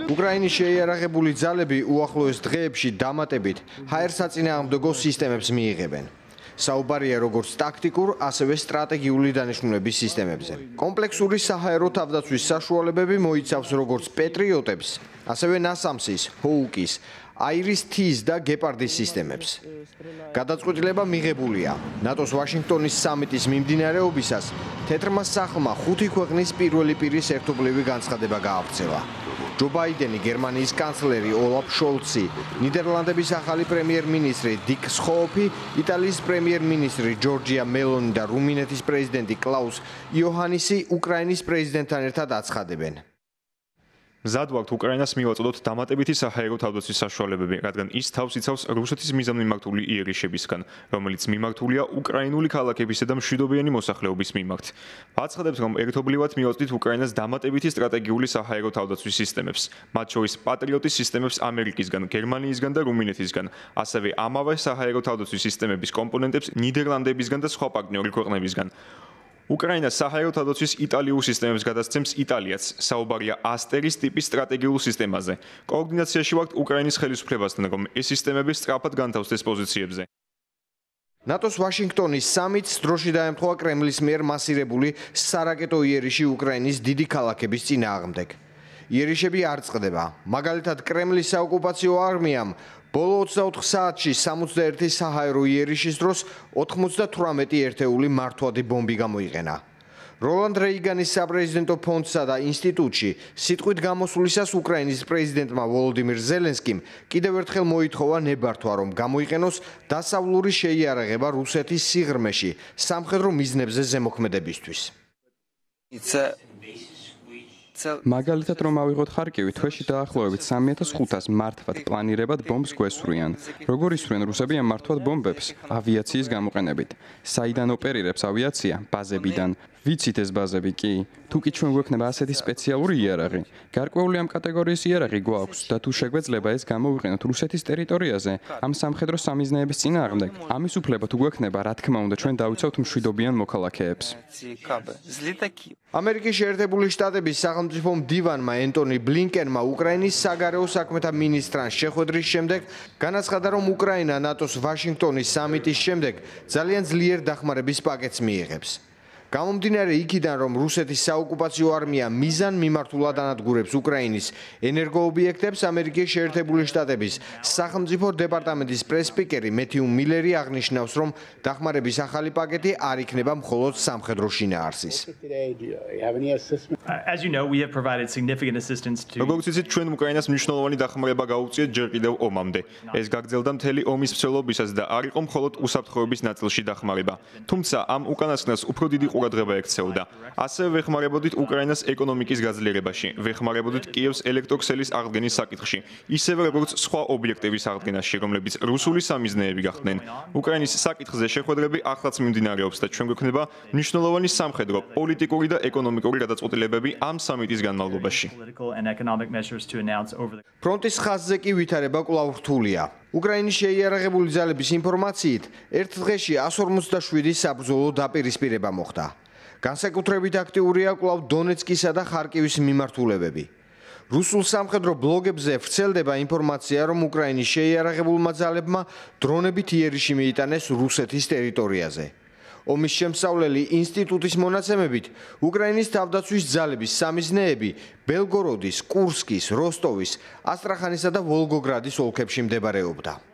უკრაინის შეიარაღებული ძალები უახლოეს დღეებში დამატებით ჰაერსაწინააღმდეგო სისტემებს მიიღებენ. საუბარია როგორც ტაქტიკურ, ასევე სტრატეგიული დანიშნულების სისტემებზე. კომპლექსური საჰაერო თავდაცვის საშუალებები მოიცავს როგორც პეტრიოტებს, ასევე ნასამსის, ჰოუკის, აირის-T-ს და გეპარდის სისტემებს. გადაწყვეტილება მიღებულია. ნატოს ვაშინგტონის სამიტის მიმდინარეობისას თეთრმა სახლმა 5 ქვეყნის პირველი პირის ერთობლივი განცხადება გაავრცელა. ჯო ბაიდენი, გერმანიის კანცლერი ოლაფ შოლცი, ნიდერლანდების ახალი პრემიერ-მინისტრი დიკ სხოოფი, იტალიის პრემიერ-მინისტრი ჯორჯია მელონი და რუმინეთის პრეზიდენტი კლაუს იოჰანისი უკრაინის პრეზიდენტთან ერთად აცხადებენ. მზად ვართ უკრაინას მივაწოდოთ დამატებითი საჰაერო თავდაცვის საშუალებები, რადგან ის თავს იცავს რუსეთის მიზანმიმართული იერიშებისგან, რომელიც მიმართულია უკრაინული ქალაქებისა და მშვიდობიანი მოსახლეობის მიმართ. ვაცხადებთ, რომ ერთობლივად მივაწოდით უკრაინას დამატებითი სტრატეგიული საჰაერო თავდაცვის სისტემებს, მათ შორის პატრიოტის სისტემებს ამერიკისგან, გერმანიისგან და რუმინეთისგან, ასევე ამავე საჰაერო თავდაცვის სისტემების კომპონენტებს ნიდერლანდებისგან და სხვა პარტნიორი ქვეყნებისგან. უკრაინას საჰაერო თავდაცვის იტალიურ სისტემებს გადასცემს იტალიაც. საუბარია ასტერის ტიპის სტრატეგიულ სისტემაზე. კოორდინაციაში ვართ უკრაინის ხელისუფლებასთან, რომ ეს სისტემები სწრაფად განთავსდეს პოზიციებზე. ნატოს ვაშინგტონის სამიტს დროში დაემთხვა კრემლის მიერ მასირებული სარაკეტო იერიში უკრაინის დიდი ქალაქების წინააღმდეგ. იერიშები არ წყდება. მაგალითად, კრემლის საოკუპაციო არმიამ ბოლო 24 საათში 61 საჰაერო იერიშის დროს 98 ერთეული მართვადი ბომბი გამოიყენა. როლანდ რეიგანის საპრეზიდენტო ფონდსა და ინსტიტუტში სიტყვით გამოსვლისას უკრაინის პრეზიდენტმა ვოლოდიმირ ზელენსკიმ კიდევ ერთხელ მოითხოვა ნებართვა, რომ გამოიყენოს დასავლური შეიარაღება რუსეთის სიღრმეში სამხედრო მიზნებზე ზემოქმედებისთვის. მაგალითად, რომ ავიღოთ ხარკივი, თვეში დაახლოებით 3500 მართვად პლანირებად ბომბს გვესვრიან. როგორ ისვრიან რუსები ამ მართვად ბომბებს? ავიაციის გამოყენებით. საიდან ოპერირებს ავიაცია? ბაზებიდან. ვიცით ეს ბაზები კი? თუკი ჩვენ გვექნება ასეთი სპეციალური იარაღი, გარკვეული ამ კატეგორიის იარაღი გვაქვს და თუ შეგვეძლება ეს გამოვიყენოთ რუსეთის ტერიტორიაზე, ამ სამხედრო სამიზნეების წინააღმდეგ, ამის უფლება თუ გვექნება, რა თქმა უნდა, ჩვენ დავიცავთ მშვიდობიან მოქალაქეებს. ამერიკის შეერთებული შტატების სახელმწიფო მდივანმა ენტონი ბლინკენმა უკრაინის საგარეო საქმეთა მინისტრთან შეხვედრის შემდეგ განაცხადა, რომ უკრაინა ნატოს ვაშინგტონის სამიტის შემდეგ ძალიან ძლიერ დახმარების პაკეტს მიიღებს. გამომდინარე იქიდან, რომ რუსეთის საოკუპაციო არმია მიზან მიმართულად ანადგურებს უკრაინის ენერგოობიექტებს, ამერიკის შეერთებული შტატების სახელმწიფო დეპარტამენტის პრეს-სპიკერი მეთიუ milleri აღნიშნავს, რომ დახმარების ახალი პაკეტი არ იქნება მხოლოდ სამხედრო შინაარსის. როგორც იცით, ჩვენ უკრაინას მნიშვნელოვანი დახმარება გავუწიეთ ჯერ კიდევ ომამდე. ეს გაგრძელდა მთელი ომის მსვლელობისას და არ იყო მხოლოდ უსაფრთხოების ნაწილში დახმარება. თუმცა ამ უკანასკნელს უფრო დიდი ყურადღება ექცეოდა. ასევე ვეხმარებოდით უკრაინას ეკონომიკის გაძლიერებაში, ვეხმარებოდით კიევს ელექტროქსელის აღდგენის საკითხში, ისევე როგორც სხვა ობიექტების აღდგენაში, რომლებიც რუსული სამიზნეები გახდნენ. უკრაინის საკითხზე შეხვედრები ახლაც მიმდინარეობს და ჩვენ გვექნება მნიშვნელოვანი სამხედრო, პოლიტიკური და ეკონომიკური გადაწყვეტილებები ამ სამიტის განმავლობაში. ფრონტის ხაზზე კი ვითარება კვლავ რთულია. უკრაინის შეიარაღებული ძალების ინფორმაციით, ერთ დღეში 157 საბრძოლო დაპირისპირება მოხდა. განსაკუთრებით აქტიურია კვლავ დონეცკისა და ხარკივის მიმართულებები. რუსულ სამხედრო ბლოგებზე ვრცელდება ინფორმაცია, რომ უკრაინის შეიარაღებულმა ძალებმა დრონებით იერიში მიიტანეს რუსეთის ტერიტორიაზე. ომის შემსწავლელი ინსტიტუტის მონაცემებით, უკრაინის თავდაცვის ძალების სამიზნეები ბელგოროდის, კურსკის, როსტოვის, ასტრახანისა და ვოლგოგრადის ოლქებში მდებარეობდა.